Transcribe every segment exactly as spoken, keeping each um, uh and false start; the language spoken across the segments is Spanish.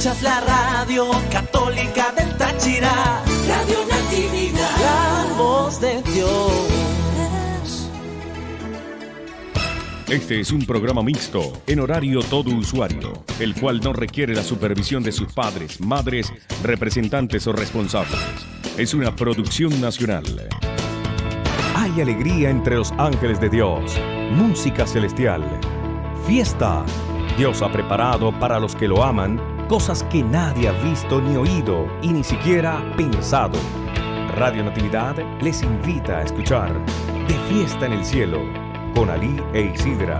Escuchas la radio católica del Táchira, Radio Natividad, la voz de Dios. Este es un programa mixto, en horario todo usuario, el cual no requiere la supervisión de sus padres, madres, representantes o responsables. Es una producción nacional. Hay alegría entre los ángeles de Dios, música celestial, fiesta. Dios ha preparado para los que lo aman cosas que nadie ha visto ni oído y ni siquiera pensado. Radio Natividad les invita a escuchar De Fiesta en el Cielo con Alí e Isidra.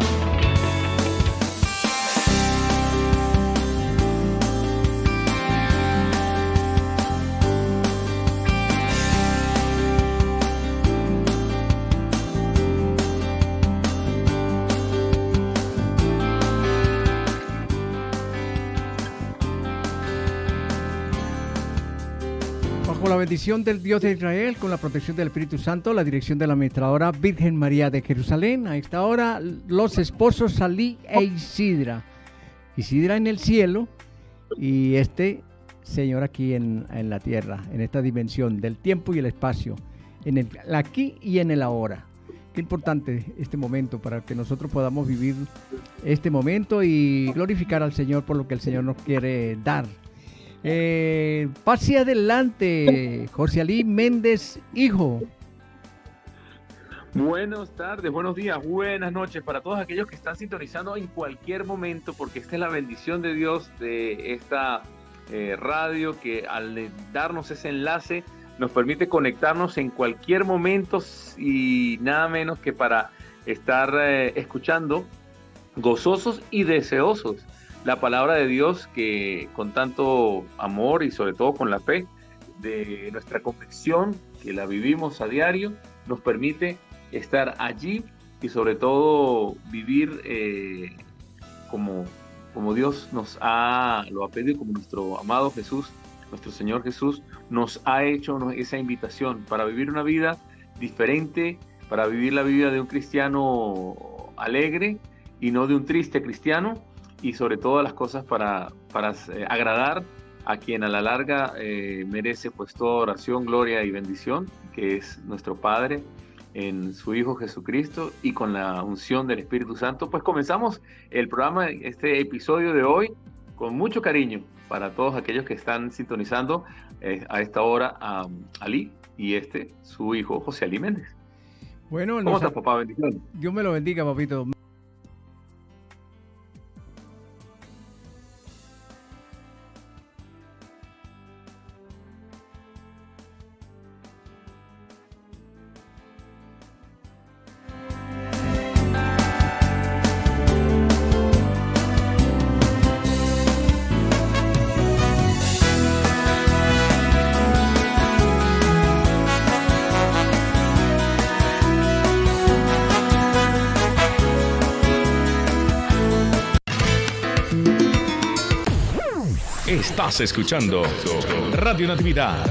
Con la bendición del Dios de Israel, con la protección del Espíritu Santo, la dirección de la administradora Virgen María de Jerusalén. A esta hora, los esposos Alí e Isidra. Isidra en el cielo y este Señor aquí en, en la tierra, en esta dimensión del tiempo y el espacio, en el aquí y en el ahora. Qué importante este momento para que nosotros podamos vivir este momento y glorificar al Señor por lo que el Señor nos quiere dar. Eh, pase adelante, José Alí Méndez, hijo. Buenas tardes, buenos días, buenas noches para todos aquellos que están sintonizando en cualquier momento, porque esta es la bendición de Dios de esta eh, radio, que al darnos ese enlace nos permite conectarnos en cualquier momento y nada menos que para estar eh, escuchando gozosos y deseosos la palabra de Dios, que con tanto amor y sobre todo con la fe de nuestra convicción, que la vivimos a diario, nos permite estar allí y sobre todo vivir eh, como, como Dios nos ha, lo ha pedido, como nuestro amado Jesús, nuestro Señor Jesús, nos ha hecho esa invitación para vivir una vida diferente, para vivir la vida de un cristiano alegre y no de un triste cristiano, y sobre todas las cosas para, para eh, agradar a quien a la larga eh, merece pues toda oración, gloria y bendición, que es nuestro Padre en su Hijo Jesucristo, y con la unción del Espíritu Santo. Pues comenzamos el programa, este episodio de hoy, con mucho cariño para todos aquellos que están sintonizando eh, a esta hora a Alí y este, su hijo José Alí Méndez. Bueno, ¿Cómo estás, papá? Bendiciones. Dios me lo bendiga, papito. Estás escuchando Radio Natividad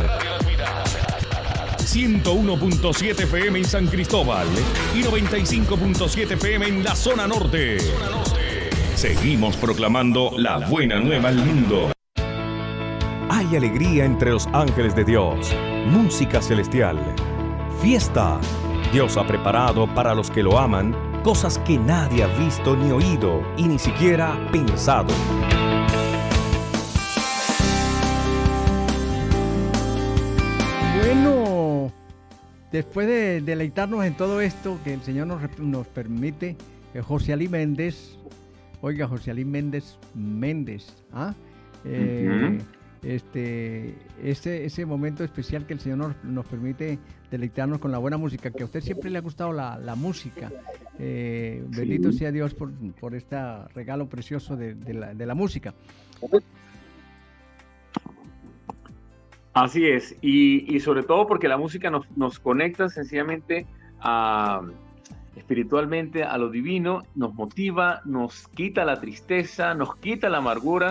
ciento uno punto siete F M en San Cristóbal y noventa y cinco punto siete F M en la zona norte. Seguimos proclamando la buena nueva al mundo. Hay alegría entre los ángeles de Dios, música celestial, fiesta. Dios ha preparado para los que lo aman cosas que nadie ha visto ni oído y ni siquiera pensado. Bueno, después de deleitarnos en todo esto que el Señor nos, nos permite, eh, José Alí Méndez, oiga, José Alí Méndez Méndez, ¿ah? Eh, uh-huh. este, ese, ese momento especial que el Señor nos, nos permite deleitarnos con la buena música, que a usted siempre le ha gustado la, la música. Eh, sí. Bendito sea Dios por, por este regalo precioso de, de, la, de la música. Así es, y, y sobre todo porque la música nos, nos conecta sencillamente a, espiritualmente a lo divino, nos motiva, nos quita la tristeza, nos quita la amargura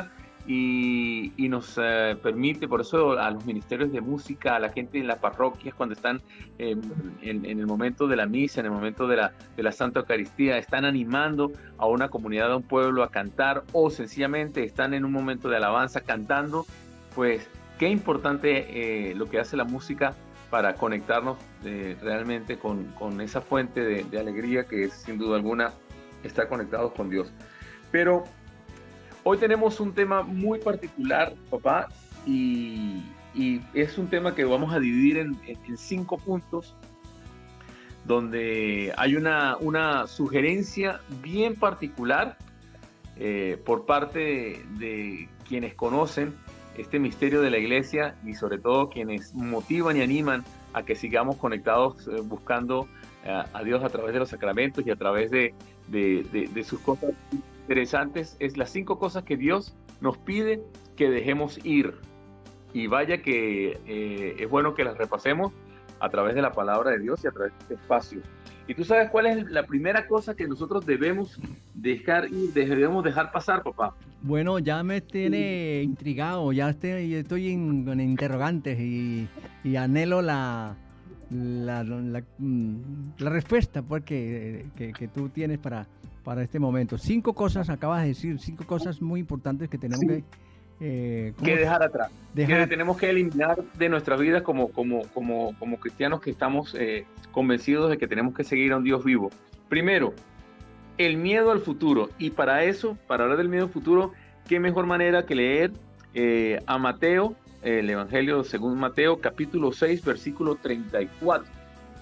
y, y nos eh, permite, por eso a los ministerios de música, a la gente en las parroquias cuando están eh, en, en el momento de la misa, en el momento de la, de la Santa Eucaristía, están animando a una comunidad, a un pueblo a cantar, o sencillamente están en un momento de alabanza cantando. Pues qué importante eh, lo que hace la música para conectarnos eh, realmente con, con esa fuente de, de alegría que es sin duda alguna estar conectados con Dios. Pero hoy tenemos un tema muy particular, papá, y, y es un tema que vamos a dividir en, en, en cinco puntos, donde hay una, una sugerencia bien particular eh, por parte de, de quienes conocen este misterio de la iglesia y sobre todo quienes motivan y animan a que sigamos conectados eh, buscando eh, a Dios a través de los sacramentos y a través de, de, de, de sus cosas interesantes. Es las cinco cosas que Dios nos pide que dejemos ir, y vaya que eh, es bueno que las repasemos a través de la palabra de Dios y a través de este espacio. ¿Y tú sabes cuál es la primera cosa que nosotros debemos dejar ir, debemos dejar pasar, papá? Bueno, ya me tiene intrigado, ya estoy, estoy en, en interrogantes y, y anhelo la, la, la, la respuesta porque, que, que tú tienes para, para este momento. Cinco cosas, acabas de decir, cinco cosas muy importantes que tenemos sí. que... Eh, que dejar atrás, dejar... que tenemos que eliminar de nuestras vidas como, como, como, como cristianos que estamos eh, convencidos de que tenemos que seguir a un Dios vivo. Primero, el miedo al futuro, y para eso, para hablar del miedo al futuro, qué mejor manera que leer eh, a Mateo, el Evangelio según Mateo, capítulo seis, versículo treinta y cuatro.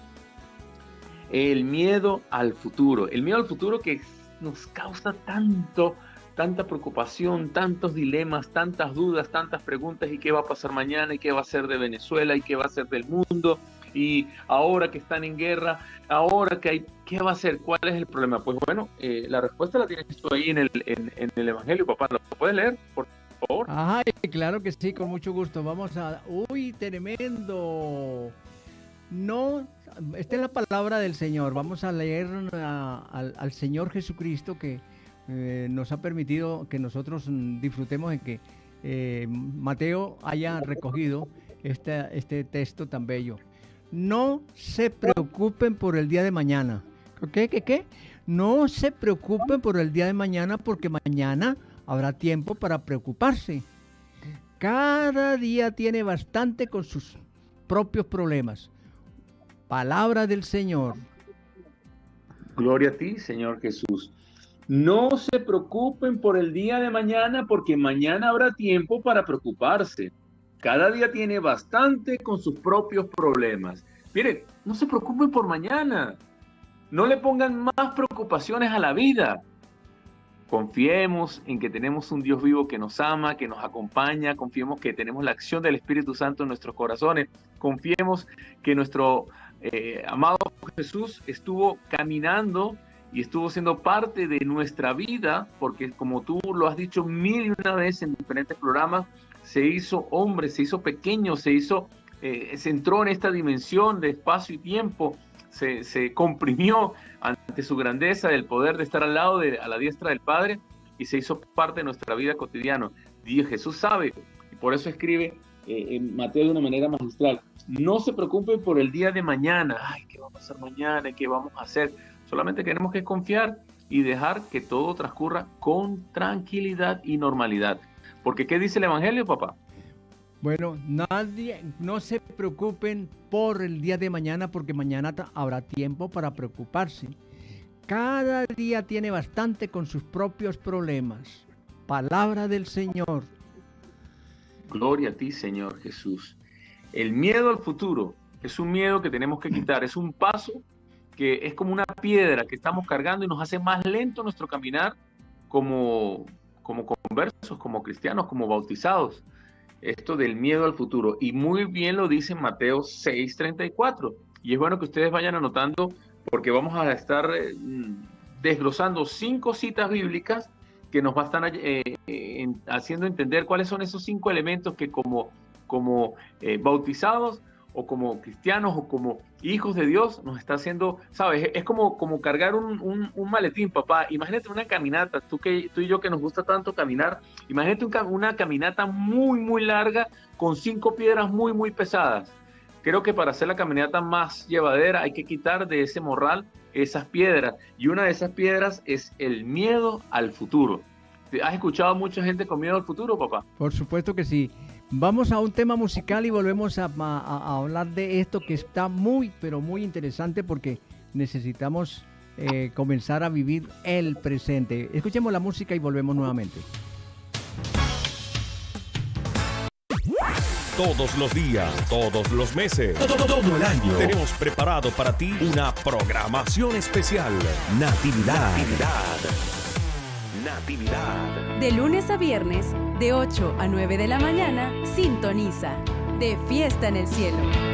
El miedo al futuro, el miedo al futuro que nos causa tanto tanta preocupación, tantos dilemas, tantas dudas, tantas preguntas, y qué va a pasar mañana, y qué va a ser de Venezuela, y qué va a ser del mundo, y ahora que están en guerra, ahora que hay, ¿qué va a hacer? ¿Cuál es el problema? Pues bueno, eh, la respuesta la tienes tú ahí en el, en, en el Evangelio, papá. ¿Lo puedes leer, por favor? Ajá, claro que sí, con mucho gusto. Vamos a... ¡Uy, tremendo! No, esta es la palabra del Señor. Vamos a leer a, al, al Señor Jesucristo que Eh, nos ha permitido que nosotros disfrutemos de que eh, Mateo haya recogido este, este texto tan bello. No se preocupen por el día de mañana. ¿Qué? ¿Qué? ¿Qué? No se preocupen por el día de mañana, porque mañana habrá tiempo para preocuparse. Cada día tiene bastante con sus propios problemas. Palabra del Señor. Gloria a ti, Señor Jesús. No se preocupen por el día de mañana, porque mañana habrá tiempo para preocuparse. Cada día tiene bastante con sus propios problemas. Miren, no se preocupen por mañana. No le pongan más preocupaciones a la vida. Confiemos en que tenemos un Dios vivo que nos ama, que nos acompaña. Confiemos que tenemos la acción del Espíritu Santo en nuestros corazones. Confiemos que nuestro eh, amado Jesús estuvo caminando y estuvo siendo parte de nuestra vida, porque como tú lo has dicho mil y una veces en diferentes programas, se hizo hombre, se hizo pequeño, se hizo, eh, se entró en esta dimensión de espacio y tiempo, se, se comprimió ante su grandeza, del poder de estar al lado de, a la diestra del Padre, y se hizo parte de nuestra vida cotidiana. Dios, Jesús sabe, y por eso escribe eh, en Mateo de una manera magistral: no se preocupen por el día de mañana. Ay, ¿qué va a pasar mañana? ¿Qué vamos a hacer? Solamente tenemos que confiar y dejar que todo transcurra con tranquilidad y normalidad. Porque ¿qué dice el Evangelio, papá? Bueno, nadie, no se preocupen por el día de mañana, porque mañana habrá tiempo para preocuparse. Cada día tiene bastante con sus propios problemas. Palabra del Señor. Gloria a ti, Señor Jesús. El miedo al futuro es un miedo que tenemos que quitar, es un paso que es como una piedra que estamos cargando y nos hace más lento nuestro caminar como, como conversos, como cristianos, como bautizados. Esto del miedo al futuro. Y muy bien lo dice Mateo seis treinta y cuatro. Y es bueno que ustedes vayan anotando, porque vamos a estar eh, desglosando cinco citas bíblicas que nos va a estar eh, en, haciendo entender cuáles son esos cinco elementos que como, como eh, bautizados o como cristianos o como hijos de Dios nos está haciendo, ¿sabes? Es como, como cargar un, un, un maletín, papá. Imagínate una caminata, tú, que, tú y yo que nos gusta tanto caminar, imagínate un, una caminata muy, muy larga con cinco piedras muy, muy pesadas. Creo que para hacer la caminata más llevadera hay que quitar de ese morral esas piedras. Y una de esas piedras es el miedo al futuro. ¿Has escuchado a mucha gente con miedo al futuro, papá? Por supuesto que sí. Vamos a un tema musical y volvemos a, a, a hablar de esto que está muy, pero muy interesante porque necesitamos eh, comenzar a vivir el presente. Escuchemos la música y volvemos nuevamente. Todos los días, todos los meses, todo, todo el año, tenemos preparado para ti una programación especial. Natividad. Natividad. Natividad. De lunes a viernes, de ocho a nueve de la mañana, sintoniza De Fiesta en el Cielo.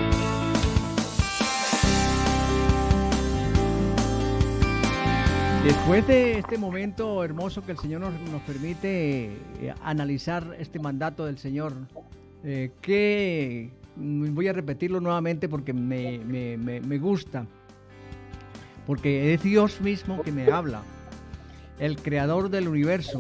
Después de este momento hermoso que el Señor nos, nos permite eh, analizar este mandato del Señor, eh, que voy a repetirlo nuevamente porque me, me, me, me gusta, porque es Dios mismo que me habla, el creador del universo,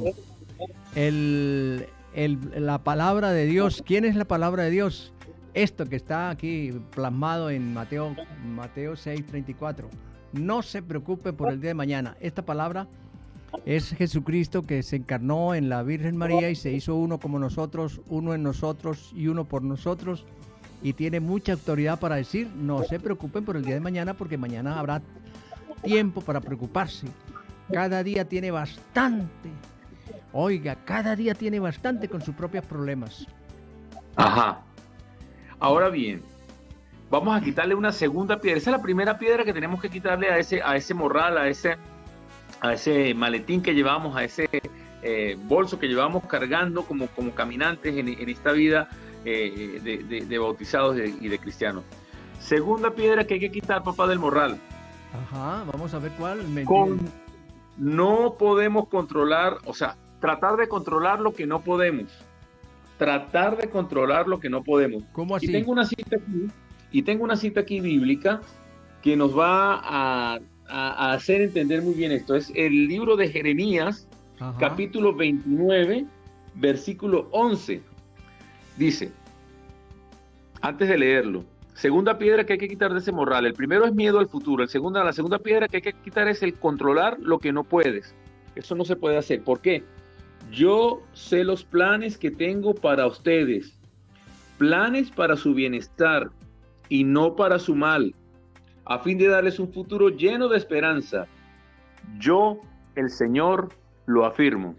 el, el, la palabra de Dios. ¿Quién es la palabra de Dios? Esto que está aquí plasmado en Mateo, Mateo seis, treinta y cuatro. No se preocupe por el día de mañana. Esta palabra es Jesucristo que se encarnó en la Virgen María y se hizo uno como nosotros, uno en nosotros y uno por nosotros. Y tiene mucha autoridad para decir, no se preocupen por el día de mañana porque mañana habrá tiempo para preocuparse. Cada día tiene bastante. Oiga, cada día tiene bastante con sus propios problemas. Ajá. Ahora bien, vamos a quitarle una segunda piedra. Esa es la primera piedra que tenemos que quitarle a ese, a ese morral, a ese, a ese maletín que llevamos, a ese eh, bolso que llevamos cargando como, como caminantes en, en esta vida eh, de, de, de bautizados de, y de cristianos. Segunda piedra que hay que quitar, papá, del morral. Ajá, vamos a ver cuál. Me... Con, no podemos controlar, o sea, tratar de controlar lo que no podemos. Tratar de controlar lo que no podemos. ¿Cómo así? Y tengo una cita aquí, y tengo una cita aquí bíblica que nos va a, a, a hacer entender muy bien esto. Es el libro de Jeremías, ajá, capítulo veintinueve, versículo once. Dice, antes de leerlo, segunda piedra que hay que quitar de ese morral. El primero es miedo al futuro. El segundo, la segunda piedra que hay que quitar es el controlar lo que no puedes. Eso no se puede hacer. ¿Por qué? Yo sé los planes que tengo para ustedes, planes para su bienestar y no para su mal, a fin de darles un futuro lleno de esperanza. Yo, el Señor, lo afirmo.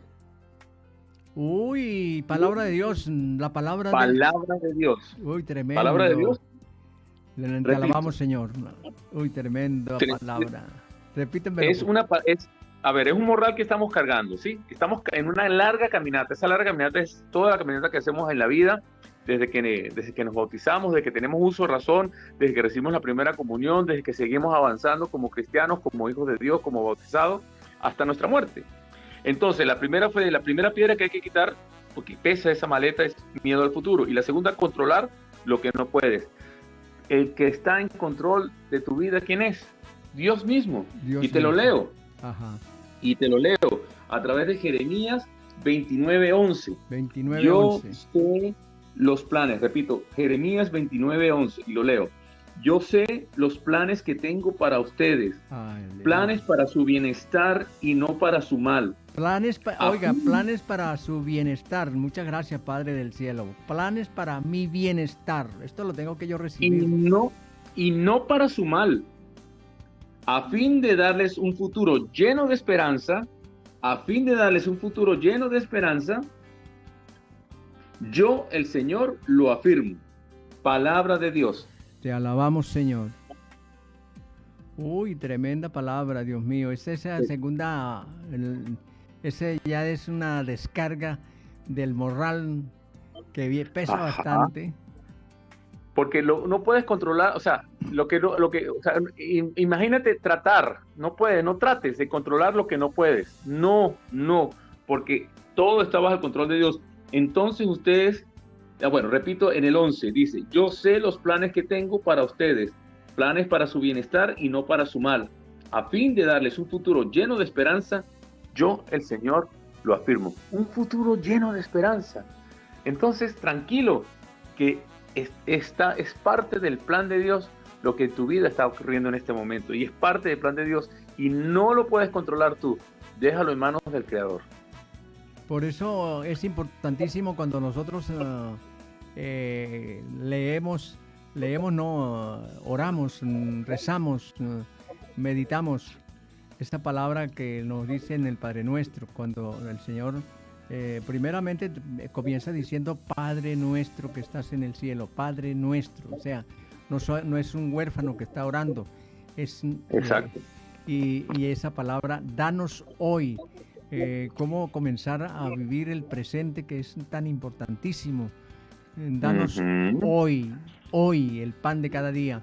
Uy, palabra de Dios, la palabra, palabra de... de Dios. Uy, tremendo. Palabra de Dios. Le, le alabamos, Señor. Uy, tremendo palabra. Repíteme. Es una... Es, A ver, es un morral que estamos cargando, ¿sí? Estamos en una larga caminata. Esa larga caminata es toda la caminata que hacemos en la vida, desde que, desde que nos bautizamos, desde que tenemos uso de razón, desde que recibimos la primera comunión, desde que seguimos avanzando como cristianos, como hijos de Dios, como bautizados, hasta nuestra muerte. Entonces, la primera, fue, la primera piedra que hay que quitar, porque pesa esa maleta, es miedo al futuro. Y la segunda, controlar lo que no puedes. El que está en control de tu vida, ¿quién es? Dios mismo. Dios y te mismo. Lo leo. Ajá. Y te lo leo a través de Jeremías veintinueve once. veintinueve, Yo once. sé los planes, repito, Jeremías veintinueve once, y lo leo. Yo sé los planes que tengo para ustedes, ay, planes para su bienestar y no para su mal. Planes, pa oiga, planes para su bienestar. Muchas gracias, Padre del Cielo. Planes para mi bienestar. Esto lo tengo que yo recibir. Y no, y no para su mal, a fin de darles un futuro lleno de esperanza, a fin de darles un futuro lleno de esperanza, yo, el Señor, lo afirmo. Palabra de Dios. Te alabamos, Señor. Uy, tremenda palabra, Dios mío. Esa es la segunda, el, ese ya es una descarga del morral que pesa Ajá. bastante. Porque lo, no puedes controlar, o sea, lo que, lo que, o sea, imagínate tratar, no puedes, no trates de controlar lo que no puedes. No, no, porque todo está bajo el control de Dios. Entonces ustedes bueno, repito, en el once dice, yo sé los planes que tengo para ustedes, planes para su bienestar y no para su mal, a fin de darles un futuro lleno de esperanza. Yo, el Señor, lo afirmo, un futuro lleno de esperanza. Entonces, tranquilo, que es, esta es parte del plan de Dios, lo que en tu vida está ocurriendo en este momento, y es parte del plan de Dios, y no lo puedes controlar tú, déjalo en manos del Creador. Por eso es importantísimo cuando nosotros uh, eh, leemos, leemos, no, oramos, rezamos, uh, meditamos esta palabra que nos dice en el Padre Nuestro, cuando el Señor eh, primeramente comienza diciendo Padre Nuestro que estás en el cielo, Padre Nuestro, o sea, no, so, no es un huérfano que está orando, es, exacto. Eh, y, y esa palabra, danos hoy. Eh, cómo comenzar a vivir el presente, que es tan importantísimo. Danos uh-huh. hoy, hoy, el pan de cada día.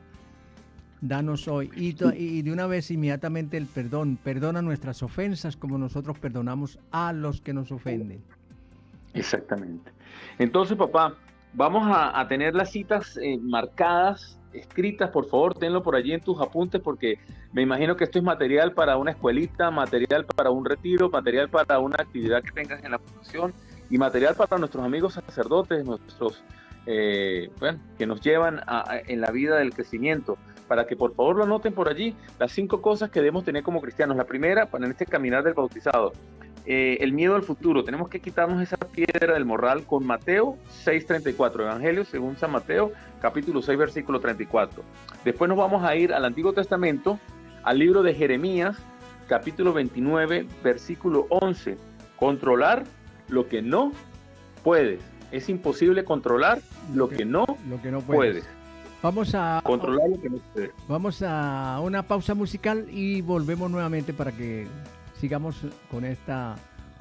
Danos hoy. Y, to- y de una vez inmediatamente el perdón. Perdona nuestras ofensas como nosotros perdonamos a los que nos ofenden. Exactamente. Entonces, papá, vamos a, a tener las citas eh, marcadas, escritas. Por favor, tenlo por allí en tus apuntes, porque me imagino que esto es material para una escuelita, material para un retiro, material para una actividad que tengas en la fundación y material para nuestros amigos sacerdotes, nuestros eh, bueno, que nos llevan a, a, en la vida del crecimiento, para que por favor lo anoten por allí, las cinco cosas que debemos tener como cristianos. La primera, para en este caminar del bautizado, eh, el miedo al futuro. Tenemos que quitarnos esa piedra del morral con Mateo seis treinta y cuatro, Evangelio según San Mateo, capítulo seis, versículo treinta y cuatro. Después nos vamos a ir al Antiguo Testamento, al libro de Jeremías, capítulo veintinueve, versículo once. Controlar lo que no puedes. Es imposible controlar lo que no, lo que no puedes. puedes. Vamos a controlar lo que no puedes. Vamos a una pausa musical y volvemos nuevamente para que sigamos con esta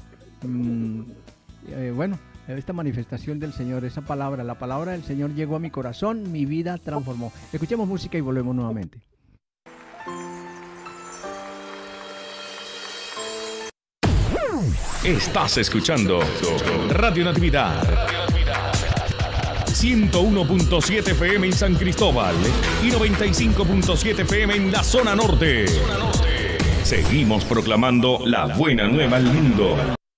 mmm, eh, bueno, esta manifestación del Señor, esa palabra, la palabra del Señor llegó a mi corazón, mi vida transformó. Escuchemos música y volvemos nuevamente. Estás escuchando Radio Natividad ciento uno punto siete F M en San Cristóbal y noventa y cinco punto siete F M en la zona norte. Seguimos proclamando la buena nueva al mundo.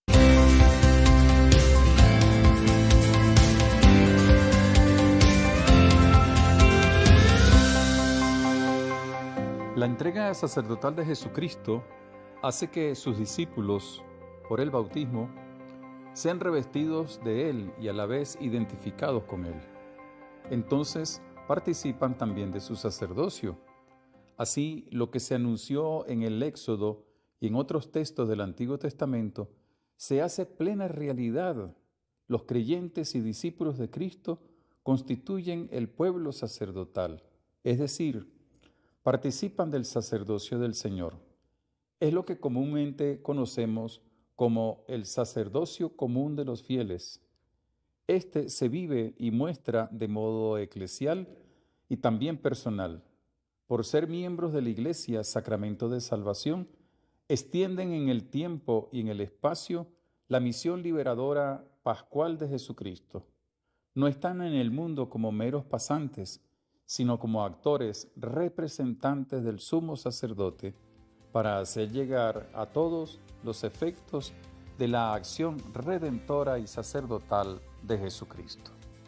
La entrega sacerdotal de Jesucristo hace que sus discípulos, por el bautismo, sean revestidos de Él y a la vez identificados con Él. Entonces participan también de su sacerdocio. Así, lo que se anunció en el Éxodo y en otros textos del Antiguo Testamento se hace plena realidad. Los creyentes y discípulos de Cristo constituyen el pueblo sacerdotal, es decir, participan del sacerdocio del Señor. Es lo que comúnmente conocemos como el sacerdocio común de los fieles. Este se vive y muestra de modo eclesial y también personal. Por ser miembros de la Iglesia, sacramento de salvación, extienden en el tiempo y en el espacio la misión liberadora pascual de Jesucristo. No están en el mundo como meros pasantes, sino como actores representantes del sumo sacerdote, para hacer llegar a todos los efectos de la acción redentora y sacerdotal de Jesucristo.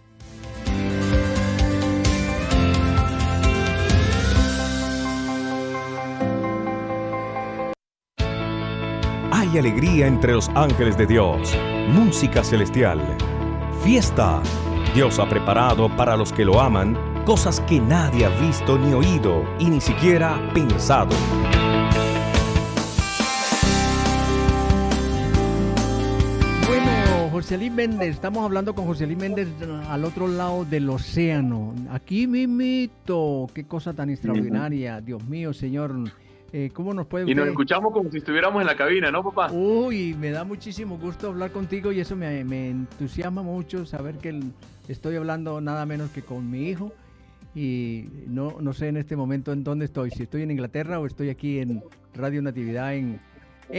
Hay alegría entre los ángeles de Dios, música celestial, fiesta. Dios ha preparado para los que lo aman cosas que nadie ha visto ni oído y ni siquiera pensado. Joselín Méndez, estamos hablando con Joselín Méndez al otro lado del océano. Aquí mimito, qué cosa tan extraordinaria. Dios mío, Señor, eh, ¿cómo nos puede Y usted... nos escuchamos como si estuviéramos en la cabina, ¿no, papá? Uy, me da muchísimo gusto hablar contigo y eso me, me entusiasma mucho saber que el, estoy hablando nada menos que con mi hijo. Y no, no sé en este momento en dónde estoy, si estoy en Inglaterra o estoy aquí en Radio Natividad en...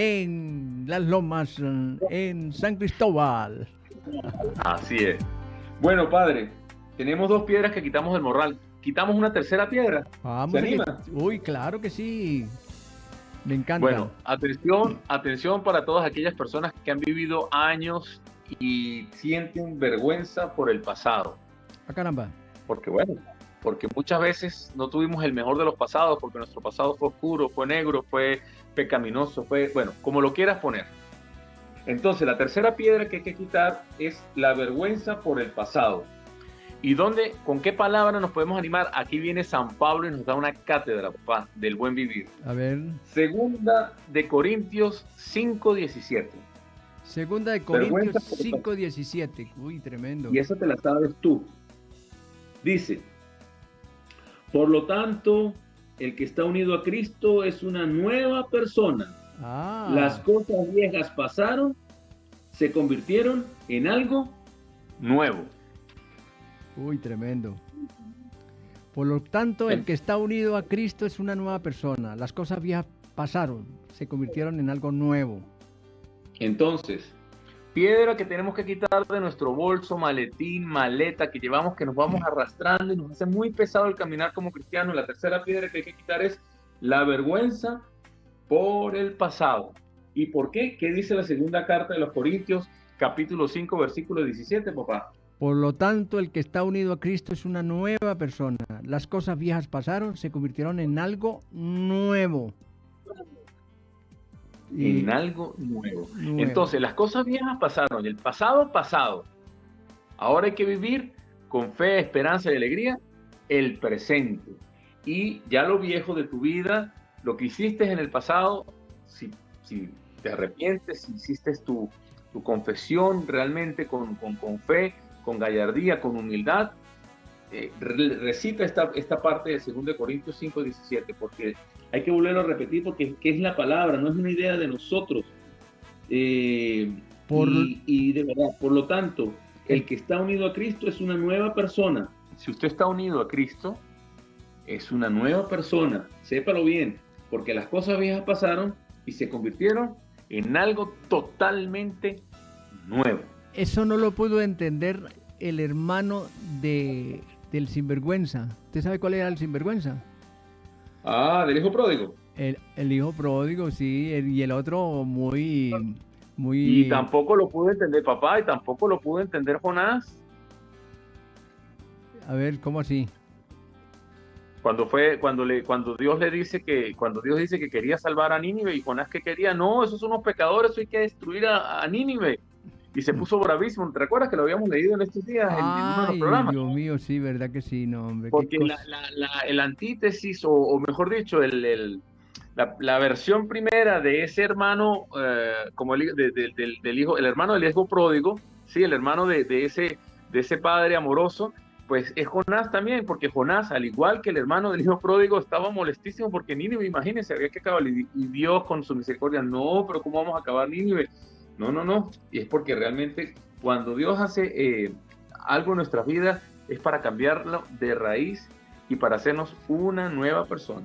en Las Lomas, en San Cristóbal. Así es. Bueno, padre, tenemos dos piedras que quitamos del morral. ¿Quitamos una tercera piedra? Vamos ¿Se a que- anima? Uy, claro que sí. Me encanta. Bueno, atención, atención para todas aquellas personas que han vivido años y sienten vergüenza por el pasado. Ah, caramba. Porque bueno, porque muchas veces no tuvimos el mejor de los pasados, porque nuestro pasado fue oscuro, fue negro, fue pecaminoso, fue, bueno, como lo quieras poner. Entonces, la tercera piedra que hay que quitar es la vergüenza por el pasado. ¿Y dónde, con qué palabra nos podemos animar? Aquí viene San Pablo y nos da una cátedra, papá, del buen vivir. A ver. Segunda de Corintios cinco diecisiete. Segunda de Vergüenza Corintios por el cinco diecisiete. Uy, tremendo. Y esa te la sabes tú. Dice, por lo tanto, el que está unido a Cristo es una nueva persona. Ah. Las cosas viejas pasaron, se convirtieron en algo nuevo. Uy, tremendo. Por lo tanto, el que está unido a Cristo es una nueva persona. Las cosas viejas pasaron, se convirtieron en algo nuevo. Entonces, piedra que tenemos que quitar de nuestro bolso, maletín, maleta que llevamos, que nos vamos arrastrando y nos hace muy pesado el caminar como cristianos. La tercera piedra que hay que quitar es la vergüenza por el pasado. ¿Y por qué? ¿Qué dice la segunda carta de los Corintios, capítulo cinco, versículo diecisiete, papá? Por lo tanto, el que está unido a Cristo es una nueva persona. Las cosas viejas pasaron, se convirtieron en algo nuevo. Y- En algo nuevo. Nuevo. Entonces, las cosas viejas pasaron, el pasado pasado. Ahora hay que vivir con fe, esperanza y alegría el presente. Y ya lo viejo de tu vida, lo que hiciste en el pasado, si, si te arrepientes, si hiciste tu, tu confesión realmente con, con, con fe, con gallardía, con humildad, eh, re- recita esta, esta parte de segunda de Corintios cinco diecisiete, porque hay que volverlo a repetir porque que es la palabra, no es una idea de nosotros. Eh, Por- y, y de verdad, por lo tanto, el que está unido a Cristo es una nueva persona. Si usted está unido a Cristo, es una nueva persona. Sépalo bien, porque las cosas viejas pasaron y se convirtieron en algo totalmente nuevo. Eso no lo pudo entender el hermano de, del sinvergüenza. ¿Usted sabe cuál era el sinvergüenza? Ah, del hijo pródigo. El, el hijo pródigo, sí, el- y el otro muy, muy... Y tampoco lo pudo entender papá, y tampoco lo pudo entender Jonás. A ver, ¿cómo así? Cuando fue, cuando le, cuando Dios le dice que, cuando Dios dice que quería salvar a Nínive, y Jonás que quería, no, esos son unos pecadores, eso hay que destruir a, a Nínive. Y se puso bravísimo. ¿Te recuerdas que lo habíamos leído en estos días en, en uno de los Ay, programas? Dios mío, sí, verdad que sí, no, hombre. qué Porque la, cosa. la, la- el antítesis, o, o mejor dicho, el, el- la, la versión primera de ese hermano, eh, como el, de- de- del, del hijo, el hermano del hijo pródigo, sí, el hermano de, de ese, de ese padre amoroso, pues es Jonás también, porque Jonás, al igual que el hermano del hijo pródigo, estaba molestísimo porque Nínive, imagínense, había que acabar, y, y Dios con su misericordia, no, pero ¿cómo vamos a acabar Nínive? No, no, no, y es porque realmente cuando Dios hace eh, algo en nuestras vidas, es para cambiarlo de raíz y para hacernos una nueva persona.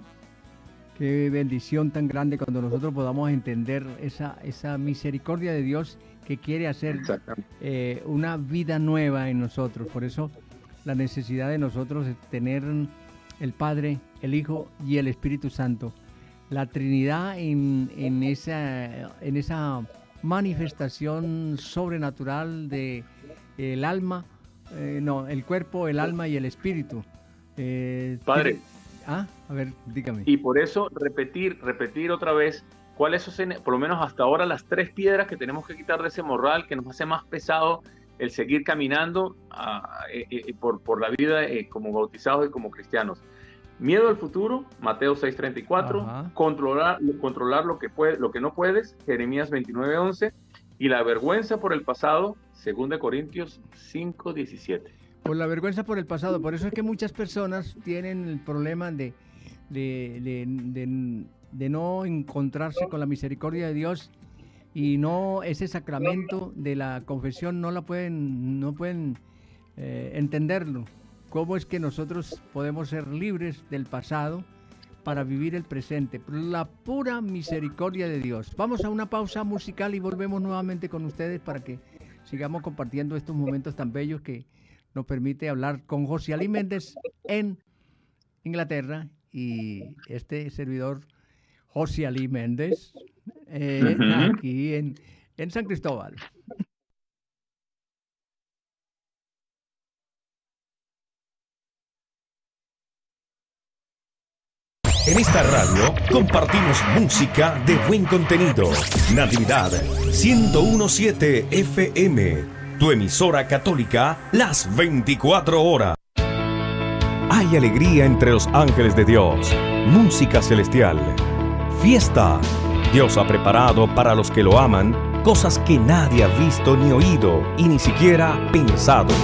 Qué bendición tan grande cuando nosotros podamos entender esa, esa misericordia de Dios que quiere hacer Exactamente. eh, una vida nueva en nosotros. Por eso la necesidad de nosotros es tener el Padre, el Hijo y el Espíritu Santo. La Trinidad en, en, esa, en esa manifestación sobrenatural de el alma, eh, no, el cuerpo, el alma y el espíritu. Eh, Padre. tiene- Ah, a ver, dígame. Y por eso repetir, repetir otra vez cuáles son, por lo menos hasta ahora, las tres piedras que tenemos que quitar de ese morral que nos hace más pesado el seguir caminando ah, eh, eh, por, por la vida eh, como bautizados y como cristianos. Miedo al futuro, Mateo seis treinta y cuatro, Ajá. controlar, controlar lo que puede, lo que no puedes, Jeremías veintinueve once, y la vergüenza por el pasado, segunda Corintios cinco diecisiete. Por la vergüenza por el pasado. Por eso es que muchas personas tienen el problema de, de, de- de- de no encontrarse con la misericordia de Dios y no ese sacramento de la confesión no la pueden, no pueden eh, entenderlo. ¿Cómo es que nosotros podemos ser libres del pasado para vivir el presente? Por la pura misericordia de Dios. Vamos a una pausa musical y volvemos nuevamente con ustedes para que sigamos compartiendo estos momentos tan bellos que nos permite hablar con José Ali Méndez en Inglaterra y este servidor José Ali Méndez eh, Ujú. aquí en, en San Cristóbal. En esta radio compartimos música de buen contenido. Natividad ciento uno punto siete F M, tu emisora católica las veinticuatro horas. Hay alegría entre los ángeles de Dios, música celestial, fiesta. Dios ha preparado para los que lo aman cosas que nadie ha visto ni oído y ni siquiera pensado.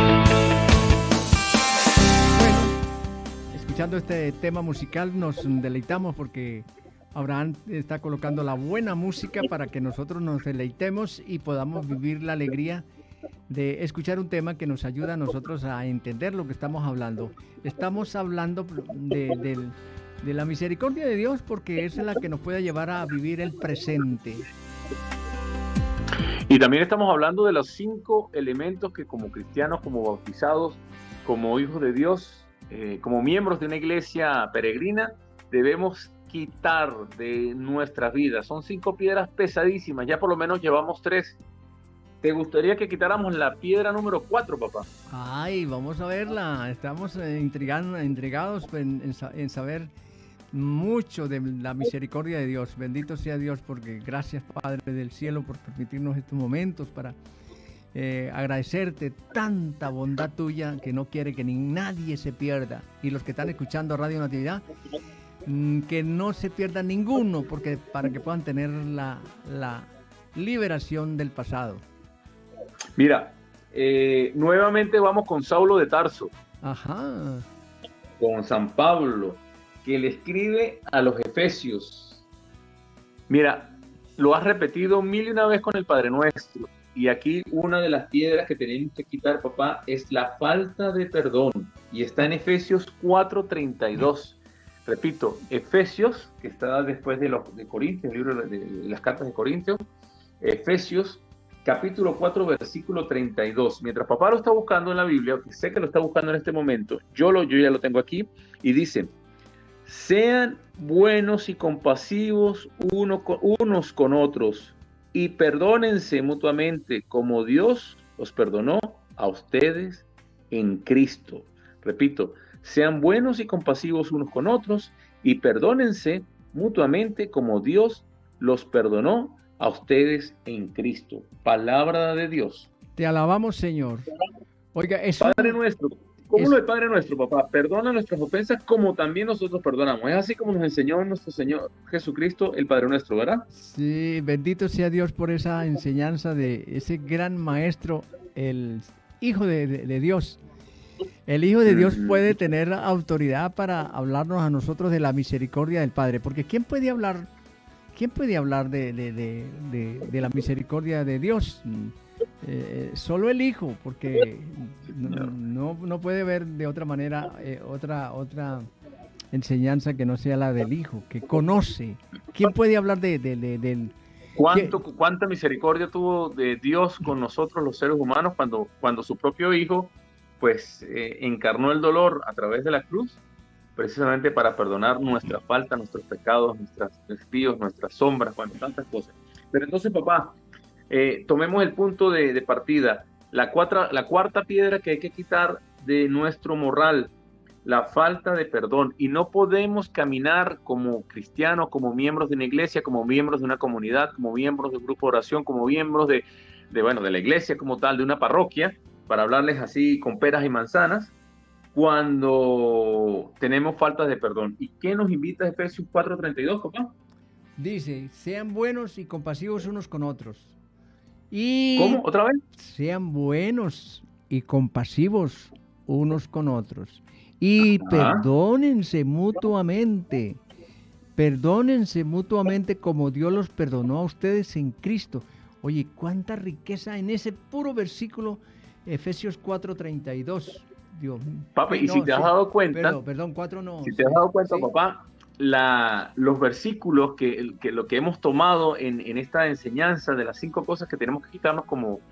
Escuchando este tema musical nos deleitamos porque Abraham está colocando la buena música para que nosotros nos deleitemos y podamos vivir la alegría de escuchar un tema que nos ayuda a nosotros a entender lo que estamos hablando. Estamos hablando de, de, de la misericordia de Dios porque esa es la que nos puede llevar a vivir el presente. Y también estamos hablando de los cinco elementos que como cristianos, como bautizados, como hijos de Dios, eh, como miembros de una iglesia peregrina, debemos quitar de nuestras vidas. Son cinco piedras pesadísimas, ya por lo menos llevamos tres. ¿Te gustaría que quitáramos la piedra número cuatro, papá? Ay, vamos a verla. Estamos eh, intrigando, intrigados en, en, en saber mucho de la misericordia de Dios. Bendito sea Dios, porque gracias, Padre del cielo, por permitirnos estos momentos para eh, agradecerte tanta bondad tuya que no quiere que ni nadie se pierda. Y los que están escuchando Radio Natividad, mmm, que no se pierda ninguno, porque para que puedan tener la, la liberación del pasado. Mira, eh, nuevamente vamos con Saulo de Tarso. Ajá. Con San Pablo, que le escribe a los Efesios. Mira, lo has repetido mil y una vez con el Padre Nuestro. Y aquí una de las piedras que tenemos que quitar, papá, es la falta de perdón. Y está en Efesios cuatro treinta y dos. Repito, Efesios, que está después de los de Corintios, el libro de, de las cartas de Corintios. Efesios, capítulo cuatro, versículo treinta y dos. Mientras papá lo está buscando en la Biblia, que sé que lo está buscando en este momento, yo, lo, yo ya lo tengo aquí, y dice: sean buenos y compasivos uno con, unos con otros, y perdónense mutuamente, como Dios os perdonó a ustedes en Cristo. Repito, sean buenos y compasivos unos con otros, y perdónense mutuamente, como Dios los perdonó a ustedes en Cristo. Palabra de Dios. Te alabamos, Señor. Oiga, es Padre un... nuestro. ¿Cómo es... lo de Padre Nuestro, papá? Perdona nuestras ofensas como también nosotros perdonamos. Es así como nos enseñó nuestro Señor Jesucristo, el Padre Nuestro, ¿verdad? Sí, bendito sea Dios por esa enseñanza de ese gran maestro, el Hijo de, de, de Dios. El Hijo de Dios puede tener autoridad para hablarnos a nosotros de la misericordia del Padre, porque ¿quién puede hablar, quién puede hablar de, de, de, de, de la misericordia de Dios? Eh, solo el Hijo, porque no, no, no puede haber de otra manera eh, otra, otra enseñanza que no sea la del Hijo, que conoce. ¿Quién puede hablar de, de, de, del... ¿Cuánto, ¿Cuánta misericordia tuvo de Dios con nosotros los seres humanos cuando, cuando su propio Hijo pues eh, encarnó el dolor a través de la cruz, precisamente para perdonar nuestra falta, nuestros pecados, nuestros desvíos, nuestras sombras, bueno, tantas cosas? Pero entonces, papá, eh, tomemos el punto de, de partida, la, cuatra, la cuarta piedra que hay que quitar de nuestro morral, la falta de perdón. Y no podemos caminar como cristianos, como miembros de una iglesia, como miembros de una comunidad, como miembros de un grupo de oración, como miembros de, de, bueno, de la iglesia como tal, de una parroquia, para hablarles así con peras y manzanas, cuando tenemos faltas de perdón. ¿Y qué nos invita Efesios cuatro treinta y dos, papá? Dice, sean buenos y compasivos unos con otros. Y ¿Cómo? ¿Otra vez? Sean buenos y compasivos unos con otros. Y Ajá. perdónense mutuamente. Perdónense mutuamente como Dios los perdonó a ustedes en Cristo. Oye, cuánta riqueza en ese puro versículo, Efesios cuatro treinta y dos. Dios. Papi, y no, si te has sí, dado cuenta, perdón, perdón, cuatro no. si te has dado cuenta, sí. papá, la, los versículos que, que lo que hemos tomado en, en esta enseñanza de las cinco cosas que tenemos que quitarnos como,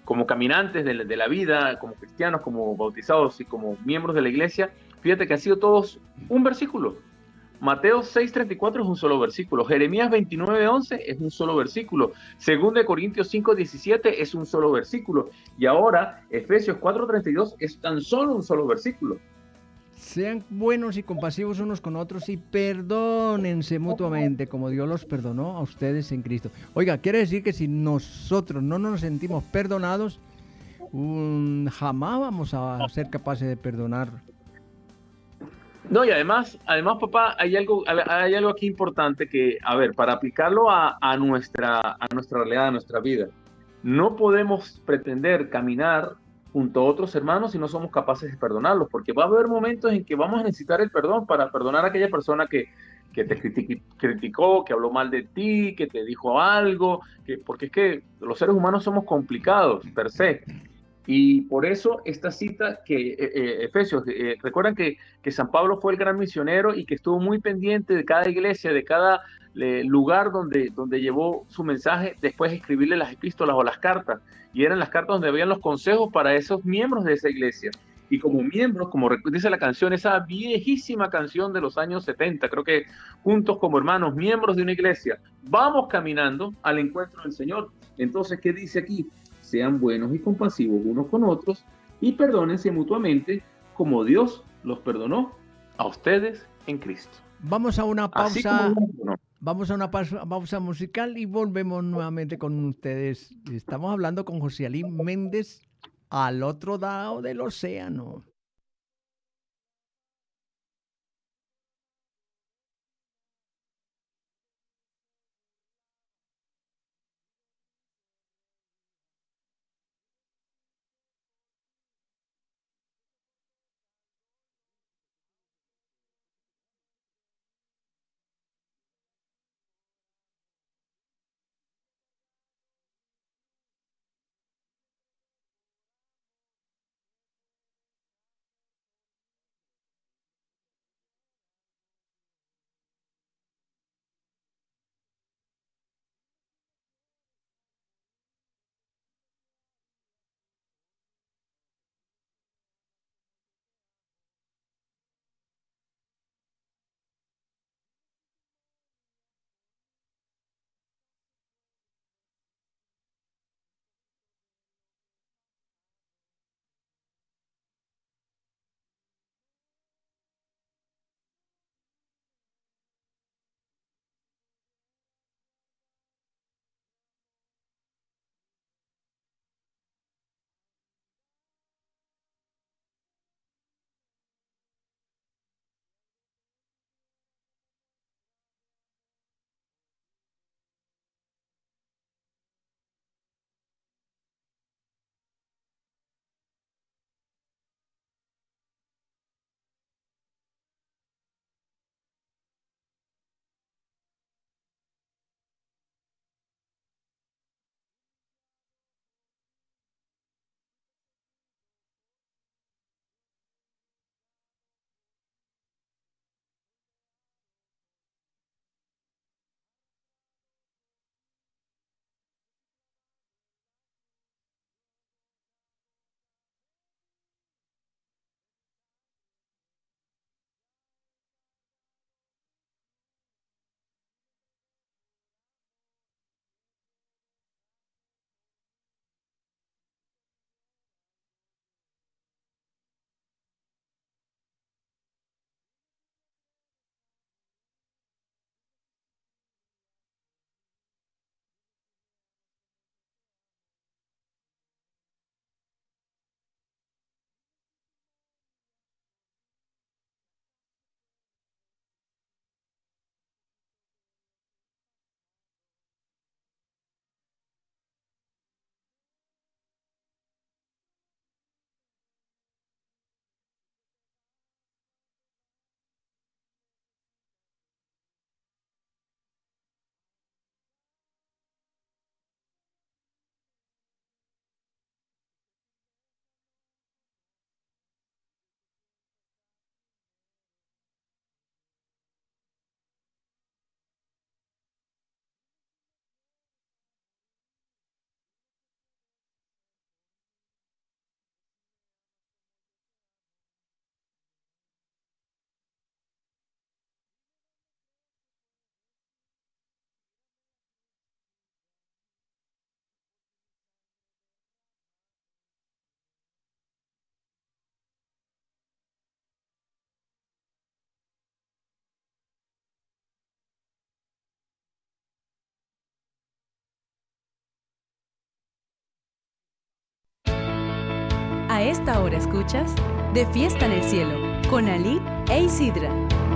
como caminantes de la, de la vida, como cristianos, como bautizados y como miembros de la iglesia, fíjate que ha sido todos un versículo. Mateo seis treinta y cuatro es un solo versículo. Jeremías veintinueve once es un solo versículo. Segunda de Corintios cinco diecisiete es un solo versículo. Y ahora Efesios cuatro treinta y dos es tan solo un solo versículo. Sean buenos y compasivos unos con otros y perdónense mutuamente como Dios los perdonó a ustedes en Cristo. Oiga, quiere decir que si nosotros no nos sentimos perdonados, um, jamás vamos a ser capaces de perdonar. No, y además, además, papá, hay algo, hay algo aquí importante que, a ver, para aplicarlo a, a, nuestra, a nuestra realidad, a nuestra vida, no podemos pretender caminar junto a otros hermanos si no somos capaces de perdonarlos, porque va a haber momentos en que vamos a necesitar el perdón para perdonar a aquella persona que, que te criticó, que habló mal de ti, que te dijo algo, que, porque es que los seres humanos somos complicados, per se. Y por eso esta cita que eh, eh, Efesios, eh, recuerdan que, que San Pablo fue el gran misionero y que estuvo muy pendiente de cada iglesia, de cada eh, lugar donde, donde llevó su mensaje, después de escribirle las epístolas o las cartas. Y eran las cartas donde habían los consejos para esos miembros de esa iglesia. Y como miembros, como dice la canción, esa viejísima canción de los años setenta, creo que juntos como hermanos, miembros de una iglesia, vamos caminando al encuentro del Señor. Entonces, ¿qué dice aquí? Sean buenos y compasivos unos con otros y perdónense mutuamente como Dios los perdonó a ustedes en Cristo. Vamos a una pausa, vamos a una pausa, pausa musical y volvemos nuevamente con ustedes. Estamos hablando con José Alí Méndez al otro lado del océano. A esta hora escuchas De Fiesta en el Cielo con Ali e Isidra.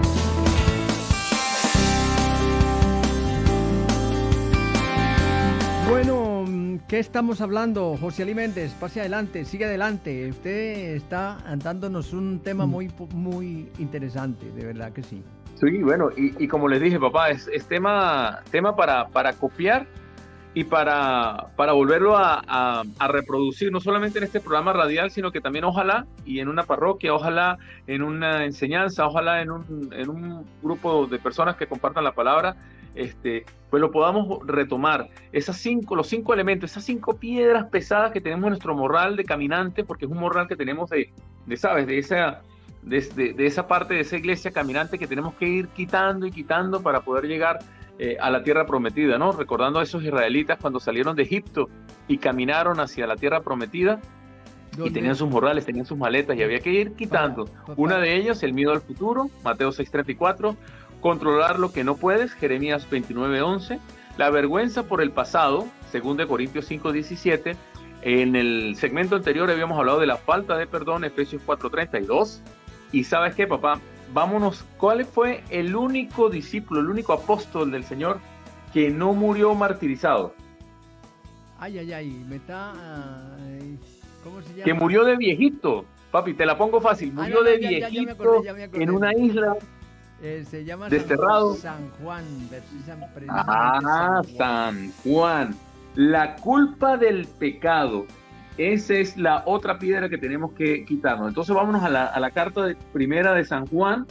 Bueno, ¿qué estamos hablando? José Ali Méndez, pase adelante, sigue adelante. Usted está dándonos un tema muy, muy interesante, de verdad que sí. Sí, bueno, y, y como les dije, papá, es, es tema, tema para, para copiar y para, para volverlo a, a, a reproducir, no solamente en este programa radial, sino que también ojalá, y en una parroquia, ojalá en una enseñanza, ojalá en un, en un grupo de personas que compartan la palabra, este, pues lo podamos retomar. Esas cinco, los cinco elementos, esas cinco piedras pesadas que tenemos en nuestro morral de caminante, porque es un morral que tenemos de, de ¿sabes? De esa, de, de, de esa parte de esa iglesia caminante que tenemos que ir quitando y quitando para poder llegar Eh, a la tierra prometida, ¿no? Recordando a esos israelitas cuando salieron de Egipto y caminaron hacia la tierra prometida. ¿Dónde? Y tenían sus morrales, tenían sus maletas y había que ir quitando. Papá, papá. Una de ellas, el miedo al futuro, Mateo seis treinta y cuatro, controlar lo que no puedes, Jeremías veintinueve once, la vergüenza por el pasado, según de Corintios cinco diecisiete. En el segmento anterior habíamos hablado de la falta de perdón, Efesios cuatro treinta y dos. Y ¿sabes qué, papá? Vámonos, ¿cuál fue el único discípulo, el único apóstol del Señor que no murió martirizado? Ay, ay, ay, me está... ay, ¿cómo se llama? Que murió de viejito, papi, te la pongo fácil, murió ah, no, no, de ya, viejito ya, ya me acordé, ya me acordé. en una isla eh, se llama desterrado. San Juan, San, ah, San Juan. La culpa del pecado. Esa es la otra piedra que tenemos que quitarnos. Entonces vámonos a la, a la carta de, primera de San Juan,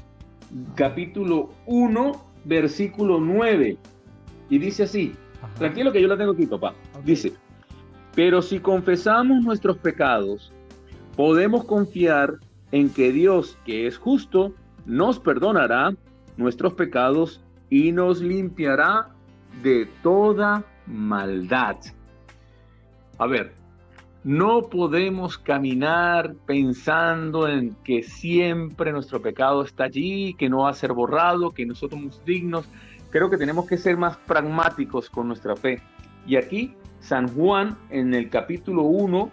capítulo uno, versículo nueve. Y dice así, ajá. Tranquilo que yo la tengo aquí, papá. Okay. Dice, pero si confesamos nuestros pecados, podemos confiar en que Dios, que es justo, nos perdonará nuestros pecados y nos limpiará de toda maldad. A ver, no podemos caminar pensando en que siempre nuestro pecado está allí, que no va a ser borrado, que nosotros somos dignos. Creo que tenemos que ser más pragmáticos con nuestra fe. Y aquí San Juan en el capítulo uno,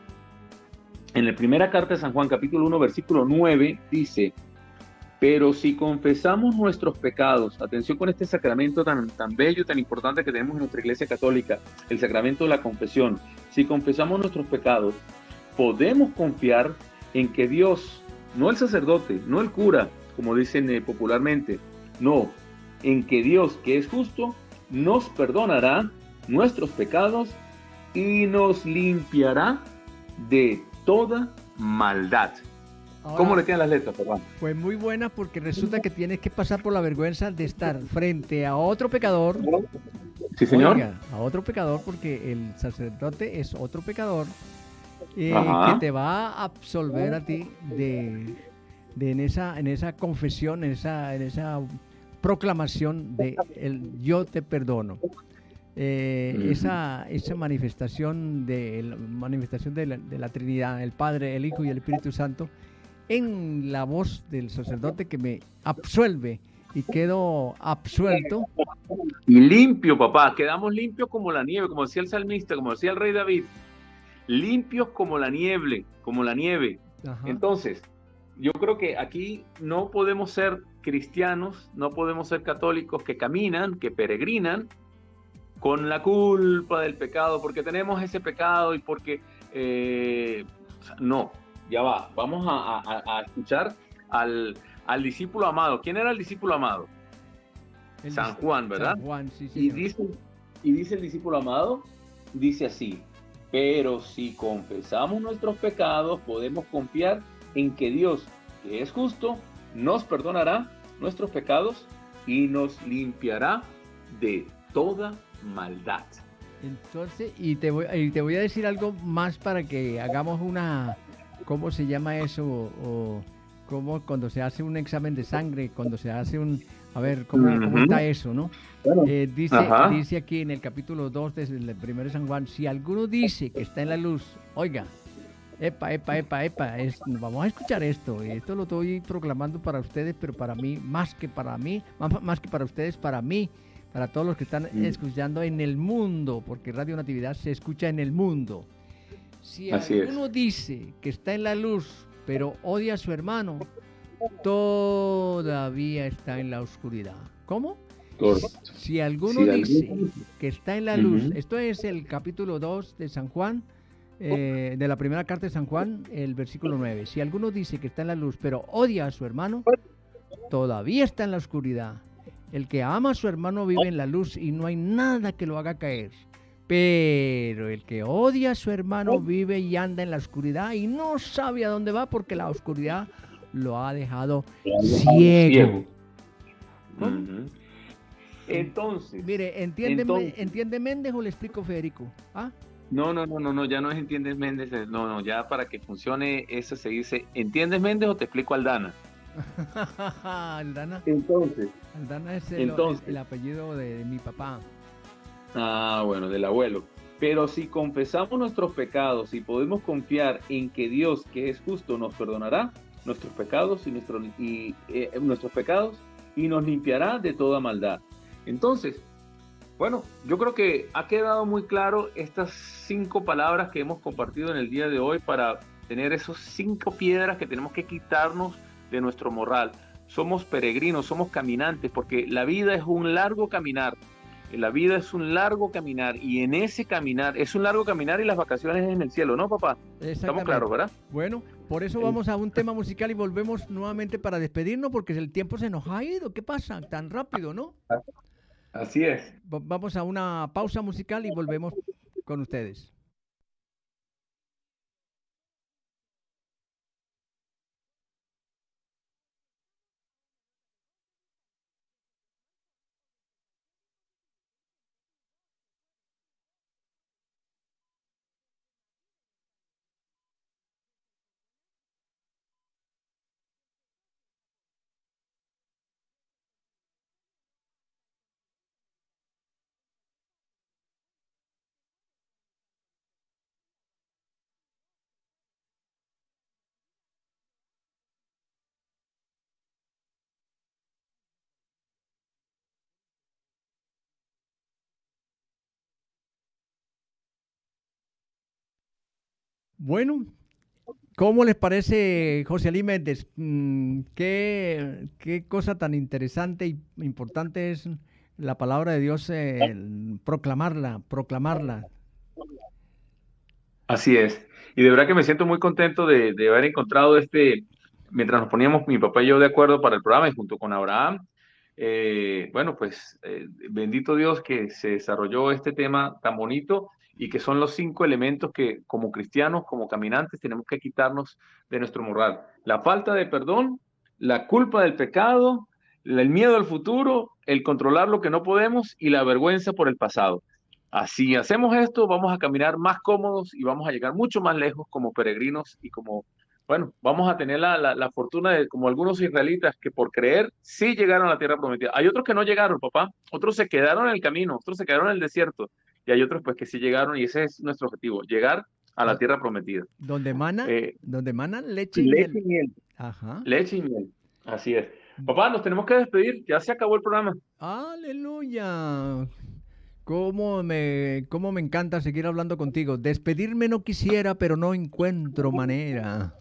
en la primera carta de San Juan, capítulo uno, versículo nueve, dice, pero si confesamos nuestros pecados, atención con este sacramento tan, tan bello, tan importante que tenemos en nuestra iglesia católica, el sacramento de la confesión. Si confesamos nuestros pecados, podemos confiar en que Dios, no el sacerdote, no el cura, como dicen eh, popularmente, no, en que Dios, que es justo, nos perdonará nuestros pecados y nos limpiará de toda maldad. Ahora, ¿cómo le quedan las letras, papá? Pues muy buena, porque resulta que tienes que pasar por la vergüenza de estar frente a otro pecador. Sí, señor. Oiga, a otro pecador, porque el sacerdote es otro pecador eh, que te va a absolver a ti de, de en esa en esa confesión, en esa en esa proclamación de el yo te perdono. Eh, mm. esa esa manifestación de la manifestación de la, de la Trinidad, el Padre, el Hijo y el Espíritu Santo, en la voz del sacerdote que me absuelve y quedo absuelto. Y limpio, papá, quedamos limpios como la nieve, como decía el salmista, como decía el rey David, limpios como la nieve, como la nieve. Ajá. Entonces, yo creo que aquí no podemos ser cristianos, no podemos ser católicos que caminan, que peregrinan con la culpa del pecado, porque tenemos ese pecado y porque... Eh, no. Ya va, vamos a, a, a escuchar al, al discípulo amado. ¿Quién era el discípulo amado? El San Juan, ¿verdad? San Juan, sí, y, dice, y dice el discípulo amado, dice así, pero si confesamos nuestros pecados, podemos confiar en que Dios, que es justo, nos perdonará nuestros pecados y nos limpiará de toda maldad. Entonces, y te voy, y te voy a decir algo más para que hagamos una... ¿Cómo se llama eso? O, ¿cómo cuando se hace un examen de sangre, cuando se hace un... A ver, ¿cómo, uh-huh. ¿cómo está eso, no? Bueno, eh, dice, dice aquí en el capítulo dos del primero de San Juan, si alguno dice que está en la luz, oiga, epa, epa, epa, epa, es, vamos a escuchar esto. Esto lo estoy proclamando para ustedes, pero para mí, más que para mí, más, más que para ustedes, para mí, para todos los que están uh-huh. escuchando en el mundo, porque Radio Natividad se escucha en el mundo. Si Así alguno es. dice que está en la luz, pero odia a su hermano, todavía está en la oscuridad. ¿Cómo? Correcto. Si alguno Si dice alguno- que está en la luz, Ujú. esto es el capítulo dos de San Juan, eh, de la primera carta de San Juan, el versículo nueve. Si alguno dice que está en la luz, pero odia a su hermano, todavía está en la oscuridad. El que ama a su hermano vive en la luz y no hay nada que lo haga caer. Pero el que odia a su hermano vive y anda en la oscuridad y no sabe a dónde va porque la oscuridad lo ha dejado ciego. Ciego. ¿Cómo? Ujú. Entonces, Mire, ¿entiende, Entonces- ¿entiende Méndez o le explico Federico? ¿Ah? no, no, no, no, no, ya no es entiendes Méndez, eh, no, no, ya para que funcione eso se dice, ¿entiendes Méndez o te explico Aldana? Aldana, Entonces. Aldana es el, Entonces. el apellido de, de mi papá. Ah, bueno, del abuelo. Pero si confesamos nuestros pecados y podemos confiar en que Dios, que es justo, nos perdonará nuestros pecados y, nuestro, y eh, nuestros pecados y nos limpiará de toda maldad. Entonces, bueno, yo creo que ha quedado muy claro estas cinco palabras que hemos compartido en el día de hoy para tener esos cinco piedras que tenemos que quitarnos de nuestro morral. Somos peregrinos, somos caminantes, porque la vida es un largo caminar. La vida es un largo caminar y en ese caminar, es un largo caminar y las vacaciones en el cielo, ¿no, papá? Estamos Exactamente. claros, ¿verdad? Bueno, por eso vamos a un tema musical y volvemos nuevamente para despedirnos porque el tiempo se nos ha ido. ¿Qué pasa? Tan rápido, ¿no? Así es. Va- Vamos a una pausa musical y volvemos con ustedes. Bueno, ¿cómo les parece, José Ali Méndez? Mm, ¿Qué, qué cosa tan interesante y importante es la palabra de Dios, eh, proclamarla, proclamarla? Así es. Y de verdad que me siento muy contento de, de haber encontrado este, mientras nos poníamos mi papá y yo de acuerdo para el programa y junto con Abraham, eh, bueno, pues eh, bendito Dios que se desarrolló este tema tan bonito y que son los cinco elementos que como cristianos, como caminantes, tenemos que quitarnos de nuestro moral. La falta de perdón, la culpa del pecado, el miedo al futuro, el controlar lo que no podemos y la vergüenza por el pasado. Así hacemos esto, vamos a caminar más cómodos y vamos a llegar mucho más lejos como peregrinos y como, bueno, vamos a tener la, la, la fortuna de, como algunos israelitas, que por creer sí llegaron a la tierra prometida. Hay otros que no llegaron, papá, otros se quedaron en el camino, otros se quedaron en el desierto y hay otros pues que sí llegaron y ese es nuestro objetivo, llegar a la tierra prometida. Donde mana, Eh, donde mana leche y leche miel. y miel, Ajá. leche y miel, así es. Papá, nos tenemos que despedir, ya se acabó el programa. Aleluya. Cómo me, cómo me encanta seguir hablando contigo. Despedirme no quisiera, pero no encuentro manera.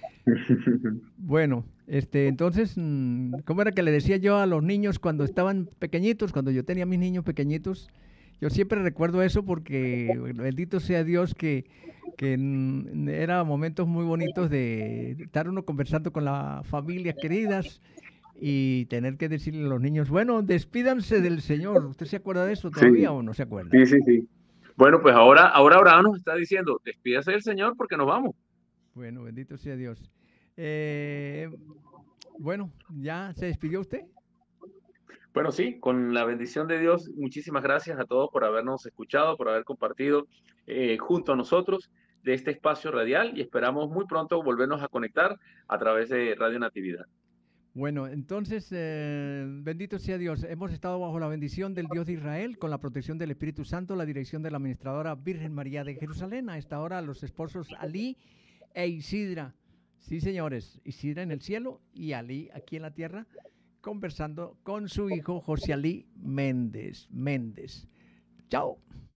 Bueno, este, entonces, mm, ¿cómo era que le decía yo a los niños cuando estaban pequeñitos, cuando yo tenía mis niños pequeñitos? Yo siempre recuerdo eso porque bendito sea Dios que, que mm, eran momentos muy bonitos de estar uno conversando con las familias queridas y tener que decirle a los niños, bueno, despídanse del Señor. ¿Usted se acuerda de eso todavía Sí. o no se acuerda? Sí, sí, sí. Bueno, pues ahora, ahora Abraham nos está diciendo, despídase del Señor porque nos vamos. Bueno, bendito sea Dios. Eh, bueno, ¿ya se despidió usted? Bueno, sí, con la bendición de Dios, muchísimas gracias a todos por habernos escuchado, por haber compartido eh, junto a nosotros de este espacio radial y esperamos muy pronto volvernos a conectar a través de Radio Natividad. Bueno, entonces, eh, bendito sea Dios. Hemos estado bajo la bendición del Dios de Israel, con la protección del Espíritu Santo, la dirección de la administradora Virgen María de Jerusalén. A esta hora, los esposos Ali e Isidra. Sí, señores, Isidra en el cielo y Ali aquí en la tierra, conversando con su hijo José Ali Méndez. Méndez. Chao.